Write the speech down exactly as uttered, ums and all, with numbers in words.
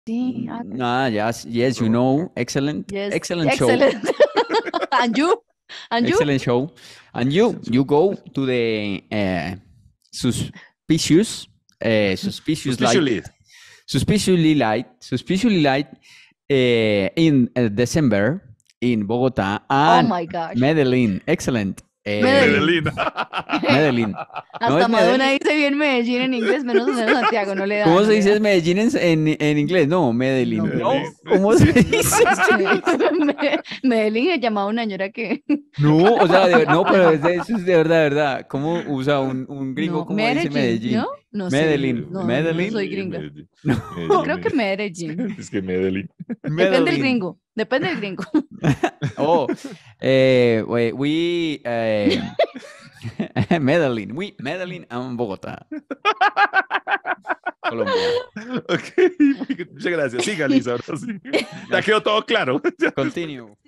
Sí, ah, Mm, Ah, yes, yes, you know, excellent, yes, excellent show, excellent. And you? And you? excellent show. And you, Excellent you show. go to the uh, suspicious, uh, suspicious light, Suspiciously. suspiciously light, suspiciously light uh, in uh, December in Bogotá Oh and my gosh. Medellin. Excellent. Uh, Medellín. Medellín. Medellin. ¿No Hasta es Madonna Medellín? dice bien Medellín en inglés, menos, menos Santiago, no le da, ¿Cómo no se le dice da. Medellín en, en, en inglés? No, No, Medellín. No, Medellín. pues, ¿cómo se Sí. dice? no sé. Me- Medellín se llamaba una señora que... No, o sea, de- no, pero es de, eso es de verdad, de verdad. ¿Cómo usa un, un gringo, No, cómo dice Medellín, ¿no? Medellín? No sé. Medellín, No, no Medellín, soy Medellín, gringa. Medellín. no, Creo que Medellín. Medellín. Es que Medellín. Depende del Medellín. gringo. Depende del gringo. Oh, eh, we, we eh, Medellín, we, Medellín and Bogotá, Colombia. Ok, muchas gracias. Siga, Liz, ahora sí. Ya quedó todo claro. Continue.